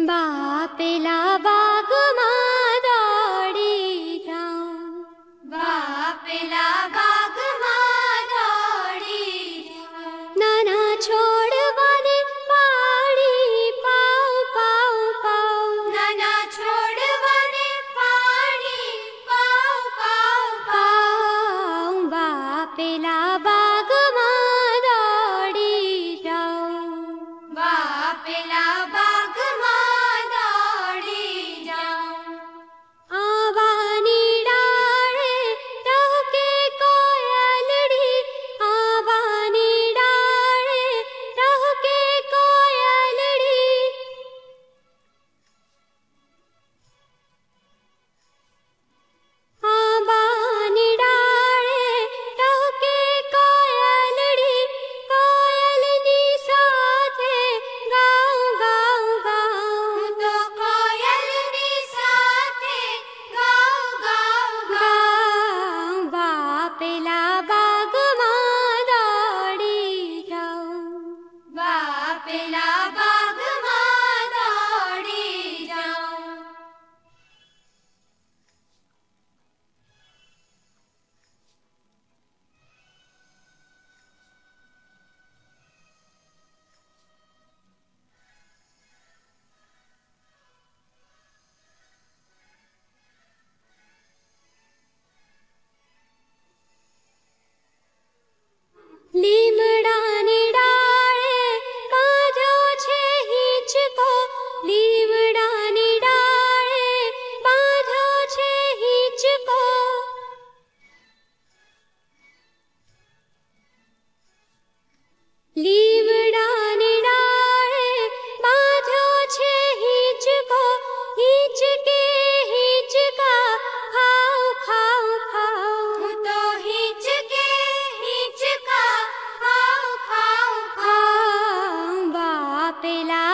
बापेला बाग मां दौड़ी जाऊं, बापेला बाग मां दौड़ी जाऊं। नाना छोड़वाने पाड़ी पाऊ पाऊ पाऊ, नाना छोड़वाने पाड़ी पाऊ पाऊ पाऊ। बापेला बाग मां दौड़ी जाऊं, बापेला बाग मां दौड़ी जाऊं। आवानी डाळे टहके कोयलड़ी, आवानी डाळे टहके कोयलड़ी। आवानी डाळे टहके कोयलड़ी, कोयलनी साथे गाऊं गाऊं गाऊं। तो कोयलनी साथे गाऊं गाऊं गाऊं। बापेला बाग मां दौड़ी जाऊं, बापेला बाग मां दौड़ी जाऊं। લીમડાની ડાળે બાંધ્યો છે હિંચકો, લીમડાની ડાળે બાંધ્યો છે હિંચકો। લીમડાની ડાળે બાંધ્યો છે હિંચકો, હિંચકે હિંચકા ખાઉં ખાઉં ખાઉં। હું તો હિંચકે હિંચકા ખાઉં ખાઉં ખાઉં। બાપેલા